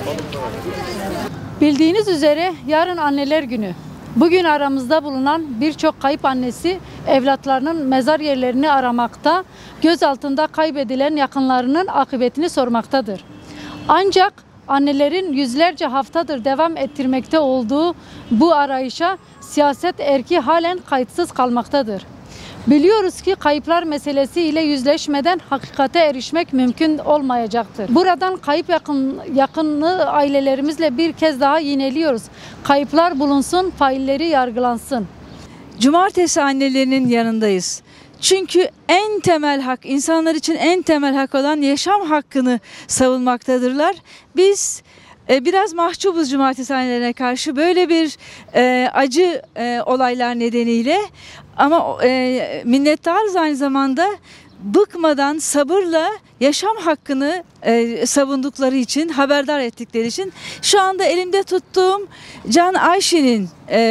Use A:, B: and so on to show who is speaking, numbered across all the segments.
A: Bildiğiniz üzere yarın Anneler Günü. Bugün aramızda bulunan birçok kayıp annesi evlatlarının mezar yerlerini aramakta, gözaltında kaybedilen yakınlarının akıbetini sormaktadır. Ancak annelerin yüzlerce haftadır devam ettirmekte olduğu bu arayışa siyaset erki halen kayıtsız kalmaktadır. Biliyoruz ki kayıplar meselesiyle yüzleşmeden hakikate erişmek mümkün olmayacaktır. Buradan kayıp yakınını ailelerimizle bir kez daha yineliyoruz. Kayıplar bulunsun, failleri yargılansın.
B: Cumartesi annelerinin yanındayız. Çünkü en temel hak, insanlar için en temel hak olan yaşam hakkını savunmaktadırlar. Biz biraz mahcubuz cumartesi annelerine karşı böyle bir acı olaylar nedeniyle. Ama minnettarız aynı zamanda, bıkmadan sabırla yaşam hakkını savundukları için, haberdar ettikleri için. Şu anda elimde tuttuğum Can Ayşe'nin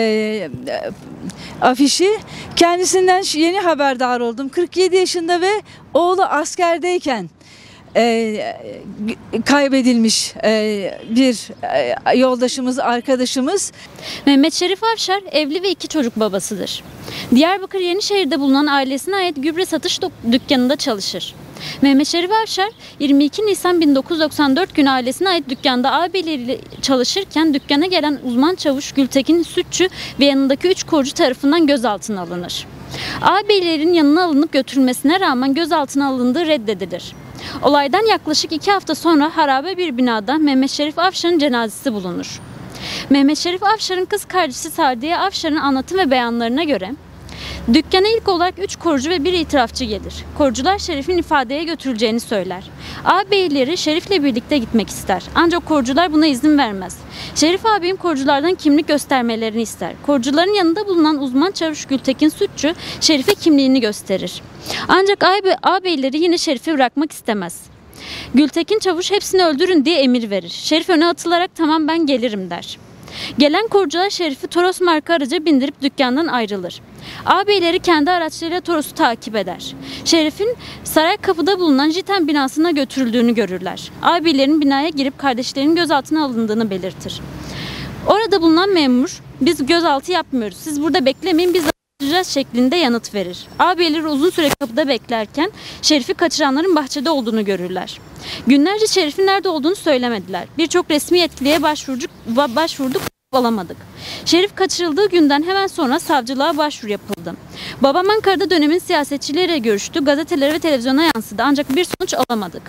B: afişi. Kendisinden yeni haberdar oldum. 47 yaşında ve oğlu askerdeyken kaybedilmiş bir yoldaşımız, arkadaşımız.
C: Mehmet Şerif Avşar evli ve 2 çocuk babasıdır. Diyarbakır Yenişehir'de bulunan ailesine ait gübre satış dükkanında çalışır. Mehmet Şerif Avşar 22 Nisan 1994 günü ailesine ait dükkanda ağabeyleriyle çalışırken dükkana gelen uzman çavuş Gültekin Sütçü ve yanındaki 3 korucu tarafından gözaltına alınır. Ağabeylerin yanına alınıp götürülmesine rağmen gözaltına alındığı reddedilir. Olaydan yaklaşık 2 hafta sonra harabe bir binada Mehmet Şerif Avşar'ın cenazesi bulunur. Mehmet Şerif Avşar'ın kız kardeşi Sadiye Avşar'ın anlatım ve beyanlarına göre dükkana ilk olarak 3 korucu ve 1 itirafçı gelir. Korucular Şerif'in ifadeye götürüleceğini söyler. Ağabeyleri Şerif'le birlikte gitmek ister. Ancak korucular buna izin vermez. Şerif abim koruculardan kimlik göstermelerini ister. Korucuların yanında bulunan uzman çavuş Gültekin Sütçü Şerif'e kimliğini gösterir. Ancak ağabeyleri yine Şerif'i bırakmak istemez. Gültekin çavuş hepsini öldürün diye emir verir. Şerif öne atılarak tamam ben gelirim der. Gelen korucular Şerif'i Toros marka araca bindirip dükkandan ayrılır. Ağabeyleri kendi araçlarıyla Toros'u takip eder. Şerif'in Saraykapı'da bulunan Jiten binasına götürüldüğünü görürler. Ağabeylerin binaya girip kardeşlerinin gözaltına alındığını belirtir. Orada bulunan memur biz gözaltı yapmıyoruz, siz burada beklemeyin, biz alacağız şeklinde yanıt verir. Ağabeyleri uzun süre kapıda beklerken Şerif'i kaçıranların bahçede olduğunu görürler. Günlerce Şerif'in nerede olduğunu söylemediler. Birçok resmi yetkiliye başvurduk alamadık. Şerif kaçırıldığı günden hemen sonra savcılığa başvuru yapıldı. Babam Ankara'da dönemin siyasetçileriyle görüştü, gazetelere ve televizyona yansıdı ancak bir sonuç alamadık.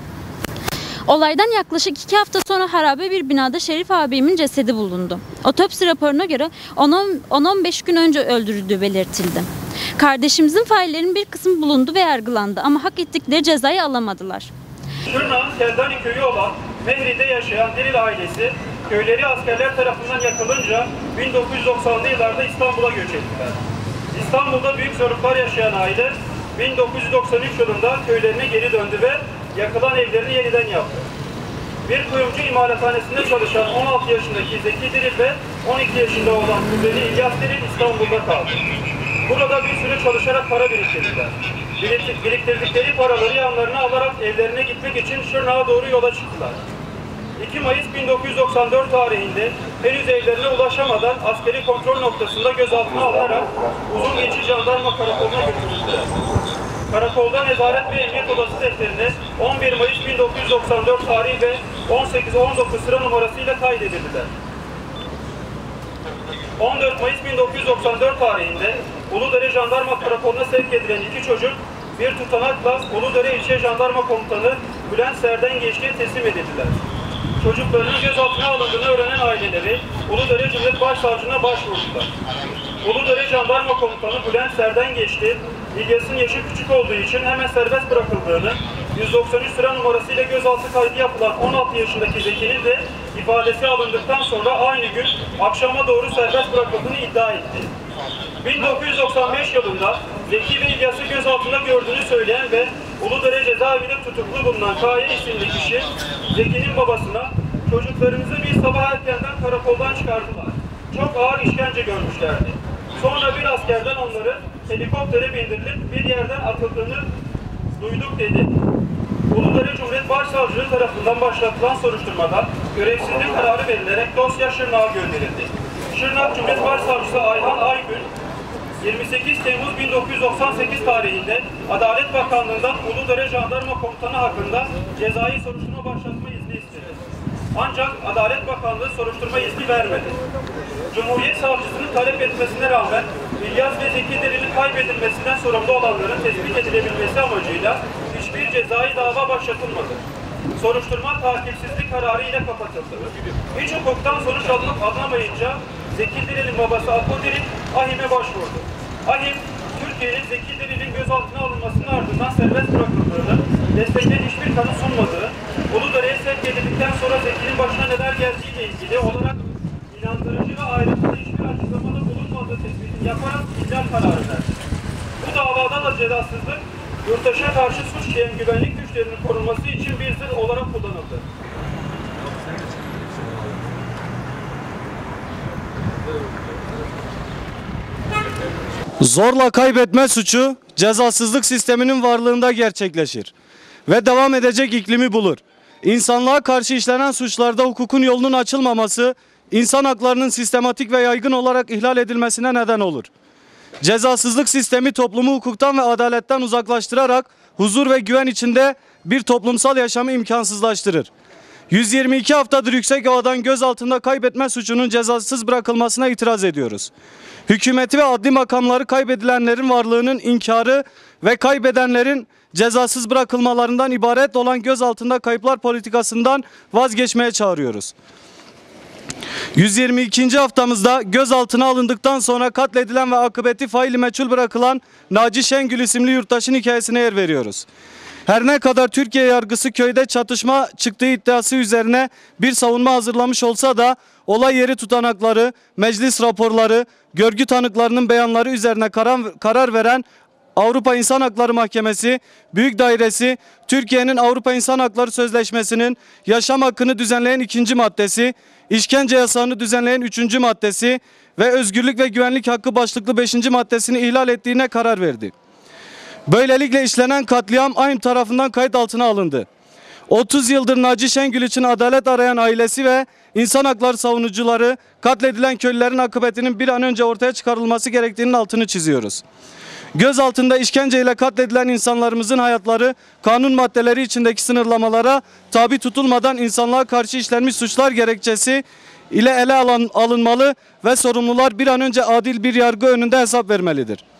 C: Olaydan yaklaşık 2 hafta sonra harabe bir binada Şerif abimin cesedi bulundu. Otopsi raporuna göre 10-15 gün önce öldürüldüğü belirtildi. Kardeşimizin faillerinin bir kısmı bulundu ve yargılandı ama hak ettikleri cezayı alamadılar.
D: Şırnak'ın Keldani köyü olan Mehri'de yaşayan Diril ailesi köyleri askerler tarafından yakılınca 1990'lı yıllarda İstanbul'a göç ettiler. İstanbul'da büyük zorluklar yaşayan aile 1993 yılında köylerine geri döndü ve yakılan evlerini yeniden yaptı. Bir kuyumcu imalathanesinde çalışan 16 yaşındaki Zeki Diril ve 12 yaşında olan kuzeni İlyas Diril İstanbul'da kaldı. Burada bir süre çalışarak para biriktirdiler. Biriktirdikleri paraları yanlarına alarak evlerine gitmek için Şırnak'a doğru yola çıktılar. 2 Mayıs 1994 tarihinde henüz evlerine ulaşamadan askeri kontrol noktasında gözaltına alınarak Uzungeçi Jandarma Karakolu'na götürüldüler. Karakolda nezaret ve emniyet odası defterine 11 Mayıs 1994 tarihi ve 18-19 sıra numarasıyla kaydedildiler. 14 Mayıs 1994 tarihinde Uludere Jandarma Karakolu'na sevk edilen 2 çocuk bir tutanakla Uludere İlçe Jandarma Komutanı Bülent Serdengeçli'ye teslim edildiler. Çocuklarının gözaltına alındığını öğrenen aileleri Uludere Cumhuriyet Başsavcılığına başvurdular. Uludere Jandarma Komutanı Bülent Serdengeçli, İlyas'ın yaşı küçük olduğu için hemen serbest bırakıldığını, 193 sıra numarasıyla gözaltı kaydı yapılan 16 yaşındaki Zeki'nin de ifadesi alındıktan sonra aynı gün akşama doğru serbest bırakıldığını iddia etti. 1995 yılında Zeki ve İlyas'ı gözaltında gördüğünü söyleyen ve Uludere cezaevinde tutuklu bulunan Kaya isimli kişi, Zeki'nin babasına çocuklarımızı bir sabah erkenden karakoldan çıkardılar. Çok ağır işkence görmüşlerdi. Sonra bir askerden onları helikoptere bindirilip bir yerden atıldığını duyduk dedi. Uludere Cumhuriyet Başsavcılığı tarafından başlatılan soruşturmada görevsizlik kararı verilerek dosya Şırnak'a gönderildi. Şırnak Cumhuriyet Başsavcısı Ayhan Aygün, 28 Temmuz 1998 tarihinde Adalet Bakanlığı'ndan Uludere Jandarma Komutanı hakkında cezai soruşturma başlatma izni istedi. Ancak Adalet Bakanlığı soruşturma izni vermedi. Cumhuriyet Savcısının talep etmesine rağmen İlyas ve Zeki Deri'nin kaybedilmesinden sorumlu olanların tespit edilebilmesi amacıyla hiçbir cezai dava başlatılmadı. Soruşturma takipsizlik kararı ile kapatıldı. Hiç hukuktan sonuç alınamayınca Zeki Deri'nin babası Apo Deri, AİHM'e başvurdu. AİHM, Türkiye'nin Zeki Deri'nin gözaltına alınmasının ardından serbest bırakıldığını, destekleyen hiçbir kanıt sunmadığı, Uludere'ye sevk edildikten sonra Zeki'nin başına neler geldiğiyle ilgili olarak inandırıcı ve ayrıntılı hiçbir açıklamada bulunmadığı tespitini yaparak ihlal kararı verdi. Bu davada da cezasızlık, yurttaşa karşı suç işleyen güvenlik güçlerinin korunması için bir zırh olarak kullanıldı.
E: Zorla kaybetme suçu cezasızlık sisteminin varlığında gerçekleşir ve devam edecek iklimi bulur. İnsanlığa karşı işlenen suçlarda hukukun yolunun açılmaması, insan haklarının sistematik ve yaygın olarak ihlal edilmesine neden olur. Cezasızlık sistemi toplumu hukuktan ve adaletten uzaklaştırarak huzur ve güven içinde bir toplumsal yaşamı imkansızlaştırır. 122 haftadır Yüksekova'dan gözaltında kaybetme suçunun cezasız bırakılmasına itiraz ediyoruz. Hükümeti ve adli makamları kaybedilenlerin varlığının inkarı ve kaybedenlerin cezasız bırakılmalarından ibaret olan gözaltında kayıplar politikasından vazgeçmeye çağırıyoruz. 122. haftamızda gözaltına alındıktan sonra katledilen ve akıbeti faili meçhul bırakılan Naci Şengül isimli yurttaşın hikayesine yer veriyoruz. Her ne kadar Türkiye yargısı köyde çatışma çıktığı iddiası üzerine bir savunma hazırlamış olsa da olay yeri tutanakları, meclis raporları, görgü tanıklarının beyanları üzerine karar veren Avrupa İnsan Hakları Mahkemesi, Büyük Dairesi, Türkiye'nin Avrupa İnsan Hakları Sözleşmesi'nin yaşam hakkını düzenleyen 2. maddesi, işkence yasağını düzenleyen 3. maddesi ve özgürlük ve güvenlik hakkı başlıklı 5. maddesini ihlal ettiğine karar verdi. Böylelikle işlenen katliam AİHM tarafından kayıt altına alındı. 30 yıldır Naci Şengül için adalet arayan ailesi ve insan hakları savunucuları katledilen köylülerin akıbetinin bir an önce ortaya çıkarılması gerektiğinin altını çiziyoruz. Gözaltında işkenceyle katledilen insanlarımızın hayatları kanun maddeleri içindeki sınırlamalara tabi tutulmadan insanlığa karşı işlenmiş suçlar gerekçesi ile ele alınmalı ve sorumlular bir an önce adil bir yargı önünde hesap vermelidir.